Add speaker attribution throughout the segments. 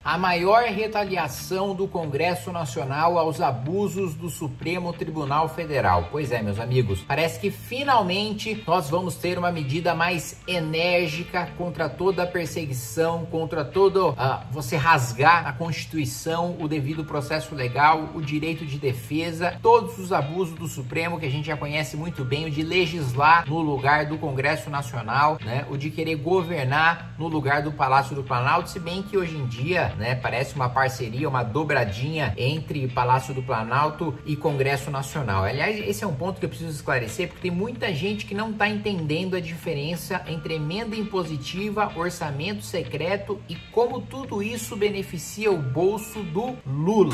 Speaker 1: A maior retaliação do Congresso Nacional aos abusos do Supremo Tribunal Federal. Pois é, meus amigos, parece que finalmente nós vamos ter uma medida mais enérgica contra toda a perseguição, contra todo você rasgar a Constituição, o devido processo legal, o direito de defesa, todos os abusos do Supremo que a gente já conhece muito bem, o de legislar no lugar do Congresso Nacional, né? O de querer governar no lugar do Palácio do Planalto, se bem que hoje em dia, né, parece uma parceria, uma dobradinha entre Palácio do Planalto e Congresso Nacional. Aliás, esse é um ponto que eu preciso esclarecer, porque tem muita gente que não está entendendo a diferença entre emenda impositiva, orçamento secreto e como tudo isso beneficia o bolso do Lula.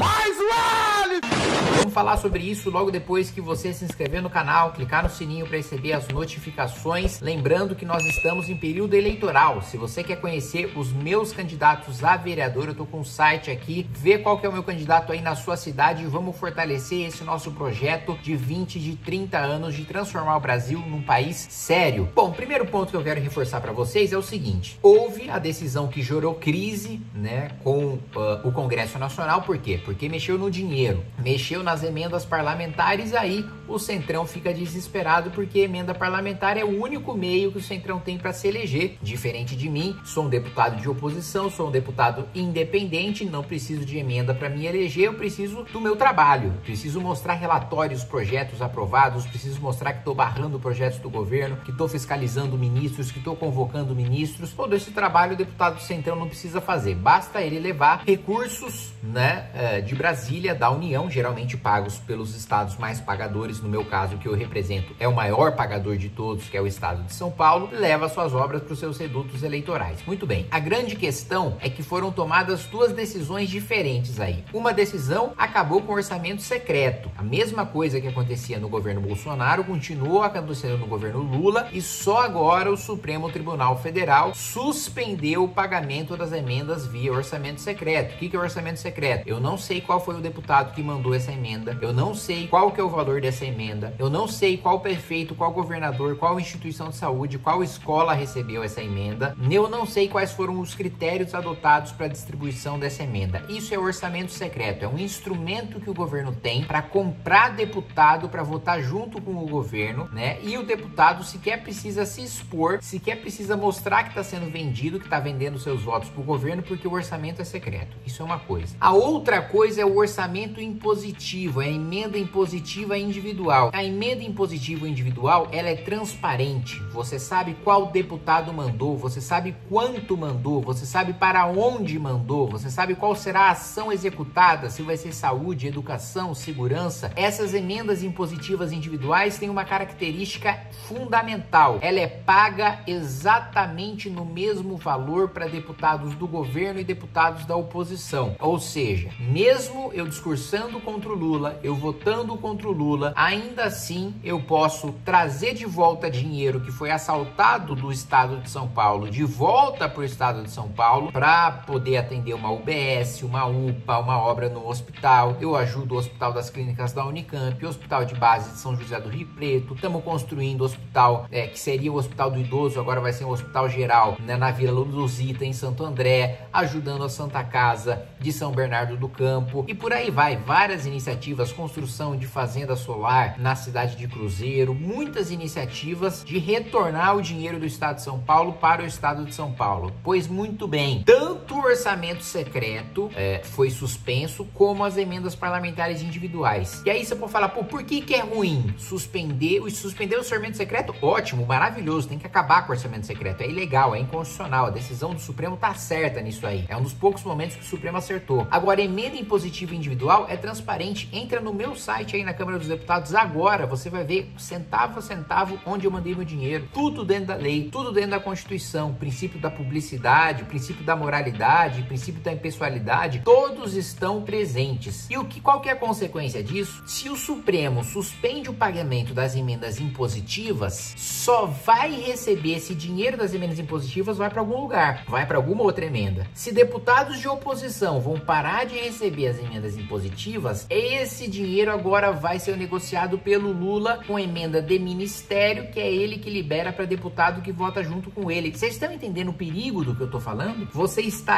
Speaker 1: Vamos falar sobre isso logo depois que você se inscrever no canal, clicar no sininho para receber as notificações. Lembrando que nós estamos em período eleitoral. Se você quer conhecer os meus candidatos a vereador, eu tô com um site aqui, vê qual que é o meu candidato aí na sua cidade e vamos fortalecer esse nosso projeto de 20, de 30 anos de transformar o Brasil num país sério. Bom, o primeiro ponto que eu quero reforçar para vocês é o seguinte: houve a decisão que gerou crise, né, com o Congresso Nacional. Por quê? Porque mexeu no dinheiro, mexeu nas emendas parlamentares, aí o Centrão fica desesperado porque emenda parlamentar é o único meio que o Centrão tem para se eleger. Diferente de mim, sou um deputado de oposição, sou um deputado independente, não preciso de emenda para me eleger, eu preciso do meu trabalho, preciso mostrar relatórios, projetos aprovados, preciso mostrar que estou barrando projetos do governo, que estou fiscalizando ministros, que estou convocando ministros. Todo esse trabalho o deputado do Centrão não precisa fazer, basta ele levar recursos, né, de Brasília, da União, geralmente pagos pelos estados mais pagadores. No meu caso, que eu represento é o maior pagador de todos, que é o estado de São Paulo, leva suas obras para os seus redutos eleitorais. Muito bem, a grande questão é que foram tomadas duas decisões diferentes aí. Uma decisão acabou com o orçamento secreto. A mesma coisa que acontecia no governo Bolsonaro continuou acontecendo no governo Lula, e só agora o Supremo Tribunal Federal suspendeu o pagamento das emendas via orçamento secreto. O que é orçamento secreto? Eu não sei qual foi o deputado que mandou essa emenda, eu não sei qual que é o valor dessa emenda, eu não sei qual prefeito, qual governador, qual instituição de saúde, qual escola recebeu essa emenda, eu não sei quais foram os critérios adotados para a distribuição dessa emenda. Isso é orçamento secreto, é um instrumento que o governo tem para comprar deputado para votar junto com o governo, né? E o deputado sequer precisa se expor, sequer precisa mostrar que está sendo vendido, que está vendendo seus votos para o governo, porque o orçamento é secreto. Isso é uma coisa. A outra coisa é o orçamento impositivo, é a emenda impositiva individual. A emenda impositiva individual, ela é transparente. Você sabe qual deputado mandou, você sabe quanto mandou, você sabe para onde mandou, você sabe qual será a ação executada, se vai ser saúde, educação, segurança. Essas emendas impositivas individuais têm uma característica fundamental. Ela é paga exatamente no mesmo valor para deputados do governo e deputados da oposição. Ou seja, mesmo eu discursando contra o Lula, eu votando contra o Lula, ainda assim eu posso trazer de volta dinheiro que foi assaltado do estado de São Paulo, de volta para o estado de São Paulo, para poder atender uma UBS, uma UPA, uma obra no hospital. Eu ajudo o Hospital das Clínicas da Unicamp, o Hospital de Base de São José do Rio Preto. Estamos construindo o hospital, que seria o Hospital do Idoso, agora vai ser um hospital geral, né, na Vila Luzita, em Santo André, ajudando a Santa Casa de São Bernardo do Campo, e por aí vai. Várias iniciativas, construção de fazenda solar na cidade de Cruzeiro, muitas iniciativas de retornar o dinheiro do estado de São Paulo para o estado de São Paulo. Pois muito bem, tanto o orçamento secreto foi suspenso, como as emendas parlamentares individuais. E aí você pode falar, pô, por que é ruim suspender o orçamento secreto? Ótimo, maravilhoso, tem que acabar com o orçamento secreto, é ilegal, é inconstitucional, a decisão do Supremo tá certa nisso aí, é um dos poucos momentos que o Supremo acertou. Agora, emenda impositiva individual é transparente, entra no meu site aí na Câmara dos Deputados agora, você vai ver centavo a centavo onde eu mandei meu dinheiro, tudo dentro da lei, tudo dentro da Constituição, princípio da publicidade, princípio da moralidade, princípio da impessoalidade, todos estão presentes. E qual que é a consequência disso? Se o Supremo suspende o pagamento das emendas impositivas, só vai receber esse dinheiro das emendas impositivas, vai para algum lugar, vai para alguma outra emenda. Se deputados de oposição vão parar de receber as emendas impositivas, esse dinheiro agora vai ser negociado pelo Lula com emenda de ministério, que é ele que libera para deputado que vota junto com ele. Vocês estão entendendo o perigo do que eu tô falando? Você está retirando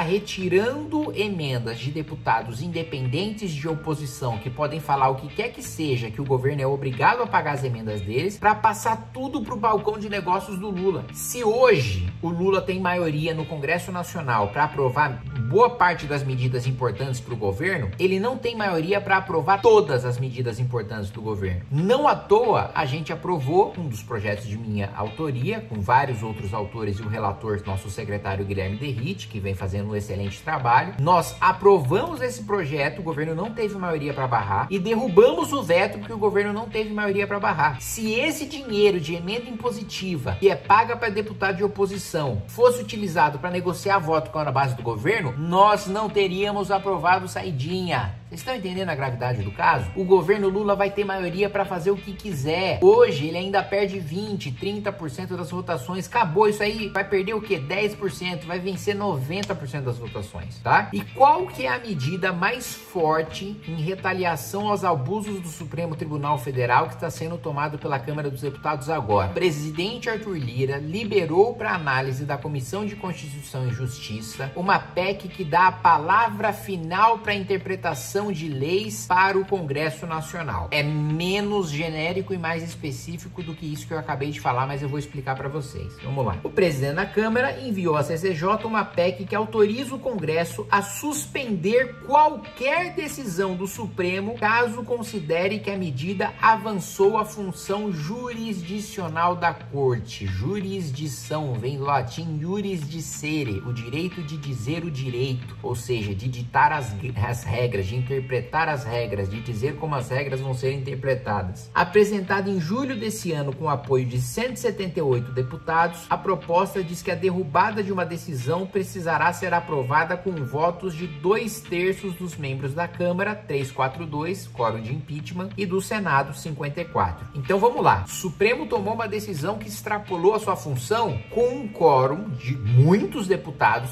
Speaker 1: tirando emendas de deputados independentes de oposição que podem falar o que quer que seja, que o governo é obrigado a pagar as emendas deles, para passar tudo pro balcão de negócios do Lula. Se hoje o Lula tem maioria no Congresso Nacional para aprovar boa parte das medidas importantes para o governo, ele não tem maioria para aprovar todas as medidas importantes do governo. Não à toa, a gente aprovou um dos projetos de minha autoria, com vários outros autores e o relator, nosso secretário Guilherme Derrite, que vem fazendo um excelente trabalho. Nós aprovamos esse projeto, o governo não teve maioria para barrar, e derrubamos o veto porque o governo não teve maioria para barrar. Se esse dinheiro de emenda impositiva, que é paga para deputado de oposição, fosse utilizado para negociar voto com a base do governo, nós não teríamos aprovado saidinha. Vocês estão entendendo a gravidade do caso? O governo Lula vai ter maioria para fazer o que quiser. Hoje ele ainda perde 20, 30% das votações. Acabou isso aí, vai perder o quê? 10%, vai vencer 90% das votações, tá? E qual que é a medida mais forte em retaliação aos abusos do Supremo Tribunal Federal que está sendo tomado pela Câmara dos Deputados agora? O presidente Arthur Lira liberou para análise da Comissão de Constituição e Justiça uma PEC que dá a palavra final para a interpretação de leis para o Congresso Nacional. É menos genérico e mais específico do que isso que eu acabei de falar, mas eu vou explicar para vocês. Vamos lá. O presidente da Câmara enviou à CCJ uma PEC que autoriza o Congresso a suspender qualquer decisão do Supremo caso considere que a medida avançou a função jurisdicional da Corte. Jurisdição vem do latim iuris dicere, o direito de dizer o direito, ou seja, de ditar as regras, de interpretar as regras, de dizer como as regras vão ser interpretadas. Apresentada em julho desse ano com o apoio de 178 deputados, a proposta diz que a derrubada de uma decisão precisará ser aprovada com votos de 2/3 dos membros da Câmara, 342, quórum de impeachment, e do Senado, 54. Então vamos lá. O Supremo tomou uma decisão que extrapolou a sua função com um quórum de muitos deputados,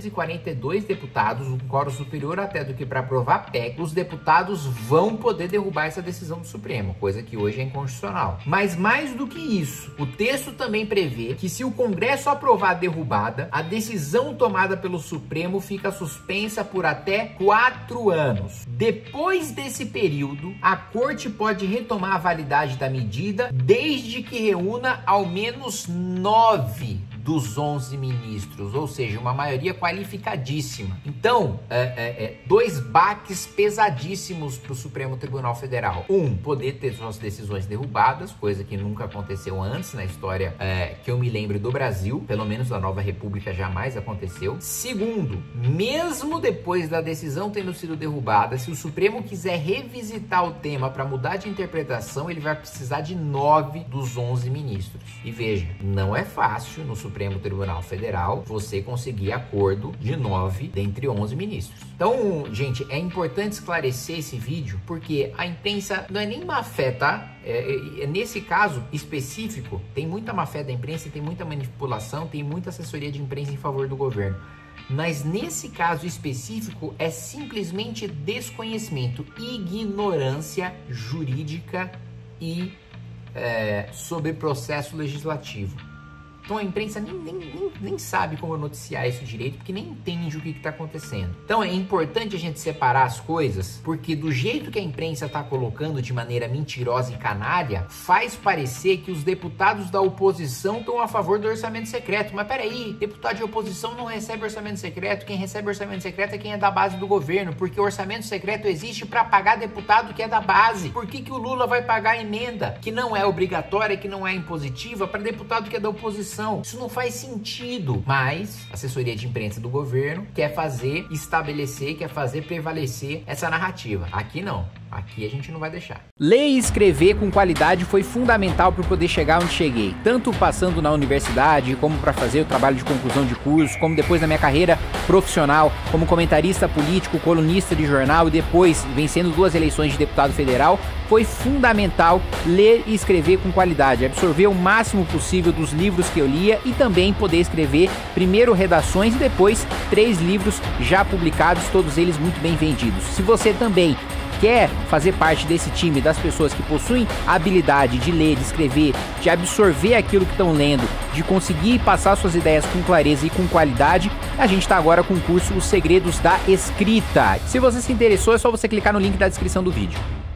Speaker 1: 342 deputados, um quórum superior até do que para aprovar a PEC. Os deputados vão poder derrubar essa decisão do Supremo, coisa que hoje é inconstitucional. Mas mais do que isso, o texto também prevê que se o Congresso aprovar a derrubada, a decisão tomada pelo Supremo fica suspensa por até 4 anos. Depois desse período, a Corte pode retomar a validade da medida desde que reúna ao menos 9 dos 11 ministros, ou seja, uma maioria qualificadíssima. Então, dois baques pesadíssimos para o Supremo Tribunal Federal. Poder ter suas decisões derrubadas, coisa que nunca aconteceu antes na história que eu me lembro do Brasil, pelo menos da Nova República jamais aconteceu. Segundo, mesmo depois da decisão tendo sido derrubada, se o Supremo quiser revisitar o tema para mudar de interpretação, ele vai precisar de 9 dos 11 ministros. E veja, não é fácil no Supremo Tribunal Federal você conseguir acordo de 9 dentre 11 ministros. Então, gente, é importante esclarecer esse vídeo porque a imprensa não é nem má fé, tá? Nesse caso específico, tem muita má fé da imprensa, tem muita manipulação, tem muita assessoria de imprensa em favor do governo. Mas nesse caso específico é simplesmente desconhecimento, ignorância jurídica e sobre processo legislativo. Então a imprensa nem sabe como noticiar isso direito, porque nem entende o que está acontecendo. Então é importante a gente separar as coisas, porque do jeito que a imprensa está colocando de maneira mentirosa e canalha, faz parecer que os deputados da oposição estão a favor do orçamento secreto. Mas peraí, deputado de oposição não recebe orçamento secreto, quem recebe orçamento secreto é quem é da base do governo, porque o orçamento secreto existe para pagar deputado que é da base. Por que o Lula vai pagar emenda que não é obrigatória, que não é impositiva, para deputado que é da oposição? Isso não faz sentido, mas a assessoria de imprensa do governo quer fazer estabelecer, quer fazer prevalecer essa narrativa. Aqui não. Aqui a gente não vai deixar. Ler e escrever com qualidade foi fundamental para poder chegar onde cheguei. Tanto passando na universidade, como para fazer o trabalho de conclusão de curso, como depois na minha carreira profissional, como comentarista político, colunista de jornal e depois vencendo 2 eleições de deputado federal, foi fundamental ler e escrever com qualidade, absorver o máximo possível dos livros que eu lia e também poder escrever primeiro redações e depois 3 livros já publicados, todos eles muito bem vendidos. Se você também quer fazer parte desse time das pessoas que possuem a habilidade de ler, de escrever, de absorver aquilo que estão lendo, de conseguir passar suas ideias com clareza e com qualidade, a gente está agora com o curso Os Segredos da Escrita. Se você se interessou, é só você clicar no link da descrição do vídeo.